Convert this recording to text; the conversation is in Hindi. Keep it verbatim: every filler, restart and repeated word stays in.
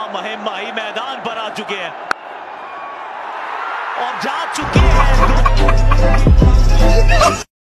मुहिम माही मैदान पर आ चुके हैं और जा चुके हैं।